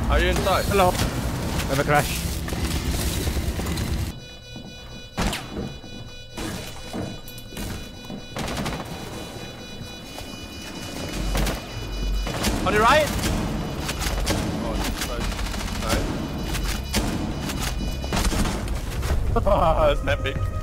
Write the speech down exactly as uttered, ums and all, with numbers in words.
Are you inside? Hello. I have a crash. On the right? Oh, it's right. Nice. That's epic.